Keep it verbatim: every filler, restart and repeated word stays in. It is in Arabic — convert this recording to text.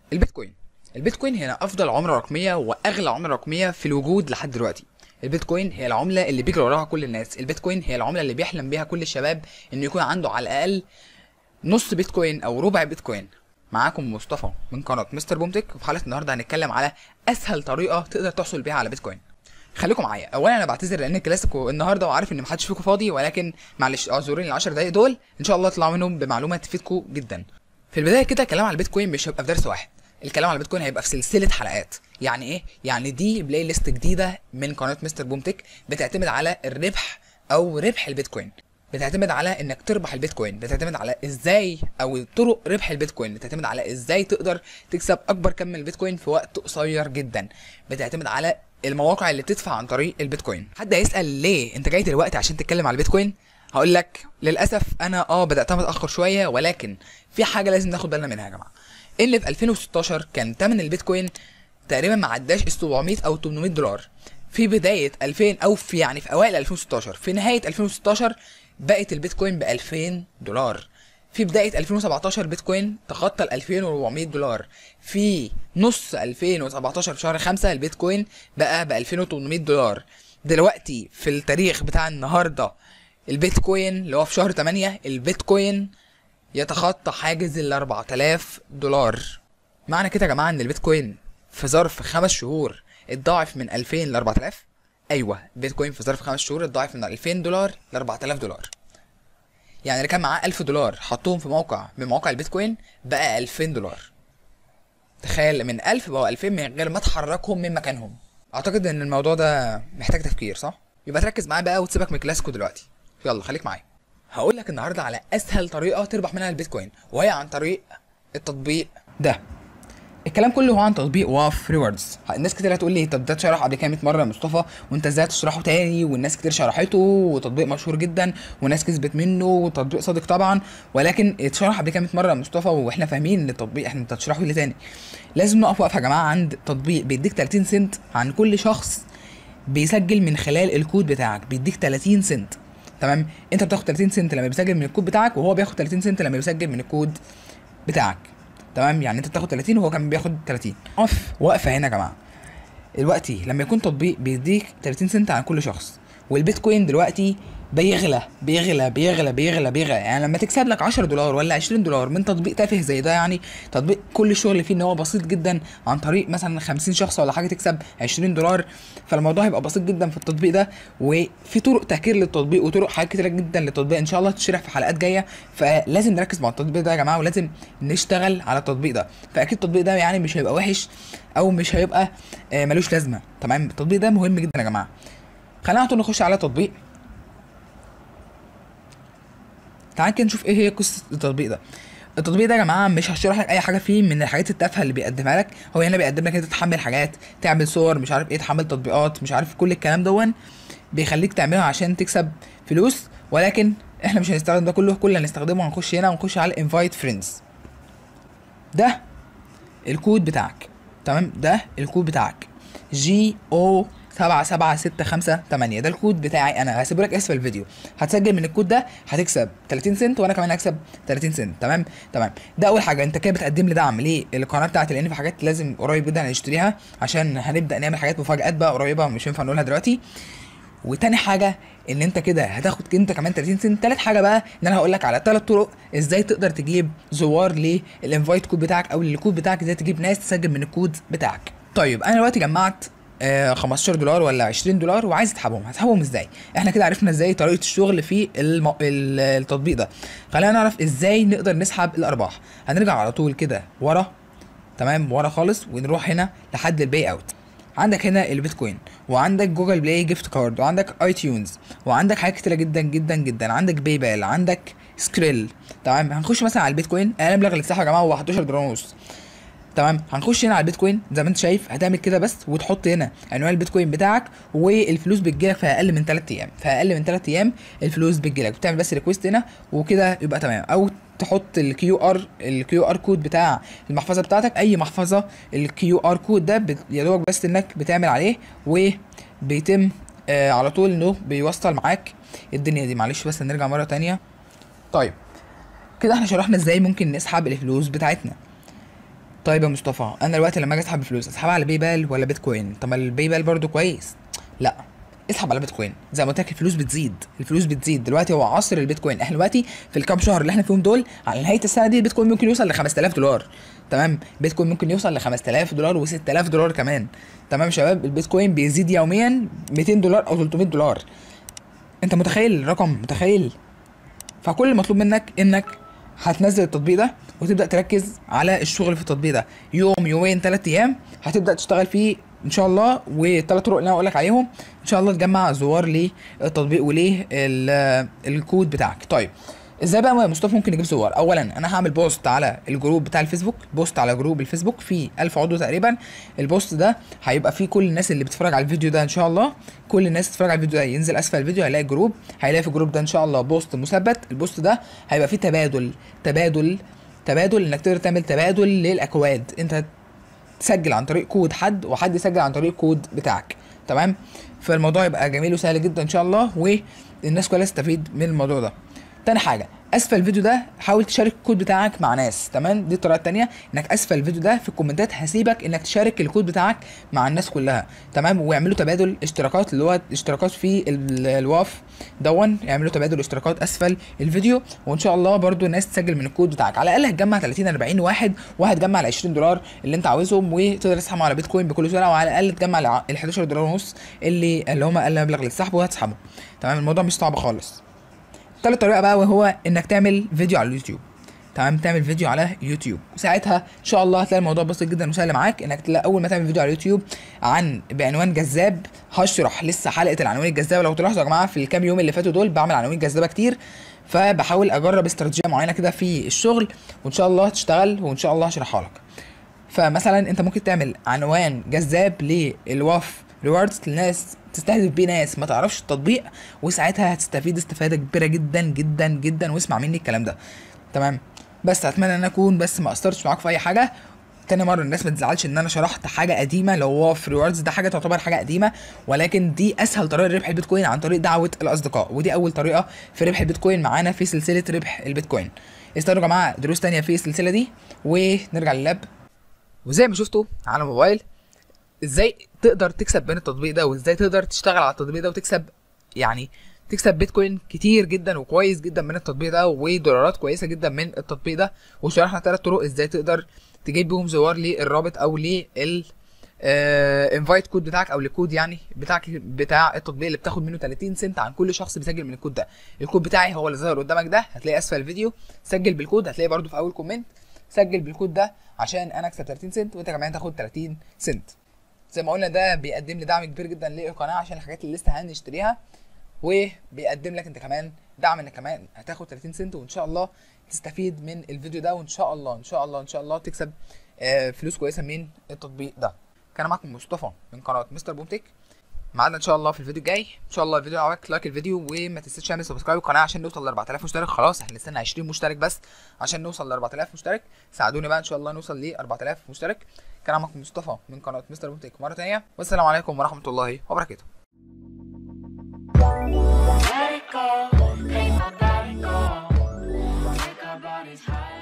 البيتكوين البيتكوين هي افضل عمله رقميه واغلى عمله رقميه في الوجود لحد دلوقتي. البيتكوين هي العمله اللي بيجري وراها كل الناس. البيتكوين هي العمله اللي بيحلم بيها كل الشباب انه يكون عنده على الاقل نص بيتكوين او ربع بيتكوين. معاكم مصطفى من قناه مستر بومتك، وفي حلقه النهارده هنتكلم على اسهل طريقه تقدر تحصل بيها على بيتكوين. خليكم معايا. اولا انا بعتذر لان الكلاسيكو النهارده وعارف ان محدش فيكم فاضي، ولكن معلش اعذروني ال عشر دقايق دول ان شاء الله اطلع منهم بمعلومه تفيدكم جدا. في البدايه كده الكلام على البيتكوين مش هيبقى في درس واحد، الكلام على البيتكوين هيبقى في سلسله حلقات. يعني ايه؟ يعني دي بلاي ليست جديده من قناه مستر بومتك بتعتمد على الربح او ربح البيتكوين، بتعتمد على انك تربح البيتكوين، بتعتمد على ازاي او طرق ربح البيتكوين، بتعتمد على ازاي تقدر تكسب اكبر كم من البيتكوين في وقت قصير جدا، بتعتمد على المواقع اللي بتدفع عن طريق البيتكوين. حد هيسال ليه انت جاي دلوقتي عشان تتكلم على البيتكوين؟ هقول لك للاسف انا اه بداتها متاخر شويه، ولكن في حاجه لازم ناخد بالنا منها يا جماعه. ان في ألفين وستاشر كان ثمن البيتكوين تقريبا ما عداش ال سبعمية او تمنمية دولار. في بدايه ألفين او في يعني في اوائل ألفين وستاشر، في نهايه ألفين وستاشر بقت البيتكوين ب ألفين دولار. في بدايه ألفين وسبعتاشر بيتكوين تخطى ال ألفين وأربعمية دولار. في نص ألفين وسبعتاشر في شهر خمسة البيتكوين بقى ب ألفين وتمنمية دولار. دلوقتي في التاريخ بتاع النهارده البيتكوين اللي هو في شهر تمانية البيتكوين يتخطى حاجز ال أربعة آلاف دولار. معنى كده يا جماعه ان البيتكوين في ظرف خمس شهور اتضاعف من ألفين ل أربعة آلاف. ايوه، بيتكوين في ظرف خمس شهور اتضاعف من ألفين دولار ل أربعة آلاف دولار. يعني اللي كان معاه ألف دولار حطوهم في موقع من مواقع البيتكوين بقى ألفين دولار. تخيل، من ألف بقوا ألفين من غير ما تحركهم من مكانهم. اعتقد ان الموضوع ده محتاج تفكير، صح؟ يبقى تركز معايا بقى وتسيبك من الكلاسيكو دلوقتي. يلا خليك معايا. هقول لك النهارده على اسهل طريقه تربح منها البيتكوين، وهي عن طريق التطبيق ده. الكلام كله هو عن تطبيق واف ريوردز. الناس كتير هتقول لي طب ده اتشرح قبل كده مية مره يا مصطفى، وانت ازاي تشرحه تاني؟ والناس كتير شرحته، وتطبيق مشهور جدا وناس كسبت منه، وتطبيق صادق طبعا، ولكن اتشرح قبل كده مية مره يا مصطفى واحنا فاهمين ان التطبيق احنا انت تشرحه لي تاني. لازم نقف وقفه يا جماعه عند تطبيق بيديك تلاتين سنت عن كل شخص بيسجل من خلال الكود بتاعك. بيديك تلاتين سنت، تمام؟ انت بتاخد تلاتين سنت لما بيسجل من الكود بتاعك، وهو بياخد تلاتين سنت لما بيسجل من الكود بتاعك، تمام؟ يعني انت بتاخد تلاتين وهو كمان بياخد تلاتين. اقف وقفه هنا يا جماعه. دلوقتي لما يكون تطبيق بيديك تلاتين سنت عن كل شخص، والبيتكوين دلوقتي بيغلى بيغلى بيغلى بيغلى بيغلى، يعني لما تكسب لك عشرة دولار ولا عشرين دولار من تطبيق تافه زي ده، يعني تطبيق كل الشغل فيه ان هو بسيط جدا، عن طريق مثلا خمسين شخص ولا حاجه تكسب عشرين دولار، فالموضوع هيبقى بسيط جدا في التطبيق ده. وفي طرق تهكير للتطبيق وطرق حاجات كتيره جدا للتطبيق ان شاء الله تشرح في حلقات جايه، فلازم نركز مع التطبيق ده يا جماعه، ولازم نشتغل على التطبيق ده. فاكيد التطبيق ده يعني مش هيبقى وحش او مش هيبقى آه ملوش لازمه، تمام؟ التطبيق ده مهم جدا يا جماعه. خلينا نخش على التطبيق. تعال كده نشوف ايه هي قصه التطبيق ده. التطبيق ده يا جماعه مش هشرح لك اي حاجه فيه من الحاجات التافهه اللي بيقدمها لك. هو هنا بيقدم لك انت تحمل حاجات، تعمل صور، مش عارف ايه، تحمل تطبيقات، مش عارف كل الكلام دون بيخليك تعملها عشان تكسب فلوس، ولكن احنا مش هنستخدم ده كله. كل اللي هنستخدمه هنخش هنا ونخش على انفايت فريندز. ده الكود بتاعك، تمام؟ ده الكود بتاعك جي او سبعة سبعة ستة خمسة تمانية، ده الكود بتاعي انا، هسيبه لك اسفل الفيديو. هتسجل من الكود ده هتكسب تلاتين سنت، وانا كمان هكسب تلاتين سنت، تمام؟ تمام. ده اول حاجه، انت كده بتقدم لي دعم للقناه بتاعتي، لان في حاجات لازم قريب جدا هنشتريها عشان هنبدا نعمل حاجات مفاجات بقى قريبه مش ينفع نقولها دلوقتي. وتاني حاجه ان انت كده هتاخد انت كمان تلاتين سنت. تالت حاجه بقى ان انا هقول لك على ثلاث طرق ازاي تقدر تجيب زوار للانفايت كود بتاعك او للكود بتاعك، ازاي تجيب ناس تسجل من الكود بتاعك. طيب انا دلوقتي جمعت آه خمستاشر دولار ولا عشرين دولار وعايز اسحبهم. هسحبهم ازاي؟ احنا كده عرفنا ازاي طريقه الشغل في الم... التطبيق ده. خلينا نعرف ازاي نقدر نسحب الارباح. هنرجع على طول كده ورا، تمام؟ ورا خالص، ونروح هنا لحد الباي اوت. عندك هنا البيتكوين، وعندك جوجل بلاي جيفت كارد، وعندك اي تيونز، وعندك حاجات كتيره جدا جدا جدا، عندك باي بال، عندك سكريل، تمام؟ هنخش مثلا على البيتكوين. انا مبلغ اللي اتسحب يا جماعه هو حداشر دولار ونص، تمام؟ هنخش هنا على البيتكوين زي ما انت شايف، هتعمل كده بس وتحط هنا عنوان البيتكوين بتاعك، والفلوس بتجيلك في اقل من تلات ايام. في اقل من تلات ايام الفلوس بتجيلك، بتعمل بس ريكويست هنا وكده يبقى تمام. او تحط الكيو ار الكيو ار كود بتاع المحفظه بتاعتك، اي محفظه الكيو ار كود ده بت... يا دوبك بس انك بتعمل عليه وبيتم آه على طول انه بيوصل معاك الدنيا دي. معلش بس نرجع مره تانية. طيب كده احنا شرحنا ازاي ممكن نسحب الفلوس بتاعتنا. طيب يا مصطفى، انا دلوقتي لما اجي اسحب الفلوس اسحبها على باي بال ولا بيتكوين؟ طب ما الباي بال برضو كويس. لا، اسحب على بيتكوين. زي ما قلت لك الفلوس بتزيد، الفلوس بتزيد دلوقتي. هو عصر البيتكوين. احنا دلوقتي في الكام شهر اللي احنا فيهم دول على نهايه السنه دي البيتكوين ممكن يوصل ل خمسة آلاف دولار. تمام، البيتكوين ممكن يوصل ل خمسة آلاف دولار و6000 دولار كمان. تمام يا شباب، البيتكوين بيزيد يوميا ميتين دولار او تلتمية دولار. انت متخيل الرقم؟ متخيل؟ فكل المطلوب منك انك هتنزل التطبيق ده وتبدا تركز على الشغل في التطبيق ده. يوم يومين ثلاث ايام هتبدا تشتغل فيه ان شاء الله. والثلاث طرق اللي انا هقول لك عليهم ان شاء الله تجمع زوار للتطبيق وليه الكود بتاعك. طيب ازاي بقى يا مصطفى ممكن نجيب صور؟ اولا انا هعمل بوست على الجروب بتاع الفيسبوك، بوست على جروب الفيسبوك فيه ألف عضو تقريبا. البوست ده هيبقى فيه كل الناس اللي بتتفرج على الفيديو ده ان شاء الله. كل الناس تتفرج على الفيديو ده ينزل اسفل الفيديو هيلاقي الجروب، هيلاقي في الجروب ده ان شاء الله بوست مثبت. البوست ده هيبقى فيه تبادل تبادل تبادل انك تقدر تعمل تبادل للاكواد. انت تسجل عن طريق كود حد وحد يسجل عن طريق كود بتاعك. تمام، فالموضوع يبقى جميل وسهل جدا ان شاء الله، والناس كلها تستفيد من الموضوع ده. تاني حاجه، اسفل الفيديو ده حاول تشارك الكود بتاعك مع ناس. تمام، دي الطريقه التانيه، انك اسفل الفيديو ده في الكومنتات هسيبك انك تشارك الكود بتاعك مع الناس كلها. تمام، ويعملوا تبادل اشتراكات اللي هو اشتراكات في الواف دون، يعملوا تبادل اشتراكات اسفل الفيديو. وان شاء الله برده الناس تسجل من الكود بتاعك. على الاقل هتجمع تلاتين اربعين واحد وهتجمع ال عشرين دولار اللي انت عاوزهم وتقدر تسحبهم على بيتكوين بكل سهوله. وعلى الاقل تجمع ال حداشر دولار ونص اللي اللي هم اقل مبلغ للسحب وهتسحبه. تمام، الموضوع مش صعب خالص. تالت طريقه بقى وهو انك تعمل فيديو على اليوتيوب. تمام، تعمل فيديو على يوتيوب وساعتها ان شاء الله هتلاقي الموضوع بسيط جدا وسهل معاك. انك تلاقي اول ما تعمل فيديو على اليوتيوب عن بعنوان جذاب، هشرح لسه حلقه العناوين الجذابه. لو تلاحظوا يا جماعه في الكام يوم اللي فاتوا دول بعمل عناوين جذابه كتير، فبحاول اجرب استراتيجيه معينه كده في الشغل وان شاء الله تشتغل وان شاء الله هشرحها لك. فمثلا انت ممكن تعمل عنوان جذاب للواف ريواردز للناس، تستهدف بيه ناس ما تعرفش التطبيق، وساعتها هتستفيد استفاده كبيره جدا جدا جدا. واسمع مني الكلام ده. تمام، بس اتمنى ان انا اكون بس ما قصرتش معاك في اي حاجه. تاني مره الناس ما تزعلش ان انا شرحت حاجه قديمه. لو هو في ريواردز ده حاجه تعتبر حاجه قديمه، ولكن دي اسهل طريقه لربح البيتكوين عن طريق دعوه الاصدقاء، ودي اول طريقه في ربح البيتكوين معانا في سلسله ربح البيتكوين. استنوا يا جماعه دروس تانية في السلسله دي ونرجع لللاب. وزي ما شفتوا على الموبايل ازاي تقدر تكسب من التطبيق ده، وازاي تقدر تشتغل على التطبيق ده وتكسب يعني تكسب بيتكوين كتير جدا وكويس جدا من التطبيق ده، ودولارات كويسه جدا من التطبيق ده. وشرحنا ثلاث طرق ازاي تقدر تجيب بيهم زوار للرابط او لل انفايت كود بتاعك او الكود يعني بتاعك بتاع التطبيق اللي بتاخد منه تلاتين سنت عن كل شخص بيسجل من الكود ده. الكود بتاعي هو اللي ظاهر قدامك ده، هتلاقيه اسفل الفيديو. سجل بالكود، هتلاقيه برده في اول كومنت. سجل بالكود ده عشان انا اكسب تلاتين سنت وانت كمان تاخد تلاتين سنت. زي ما قلنا ده بيقدم لي دعم كبير جدا للقناه عشان الحاجات اللي لسه هنشتريها، وبيقدم لك انت كمان دعم انك كمان هتاخد تلاتين سنت، وان شاء الله تستفيد من الفيديو ده، وان شاء الله ان شاء الله ان شاء الله تكسب آه فلوس كويسه من التطبيق ده. كان معاكم مصطفى من قناه مستر بومتك. معانا ان شاء الله في الفيديو الجاي. ان شاء الله الفيديو عجبك لايك الفيديو، وما تنساش تعمل سبسكرايب القناه عشان نوصل ل اربعة آلاف مشترك. خلاص احنا لسه عشرين مشترك بس عشان نوصل ل اربعة آلاف مشترك. ساعدوني بقى ان شاء الله نوصل ل اربعة آلاف مشترك. كان معاكم مصطفى من قناه مستر بومتك مره ثانيه، والسلام عليكم ورحمه الله وبركاته. Let it go, make my body go, make our bodies high.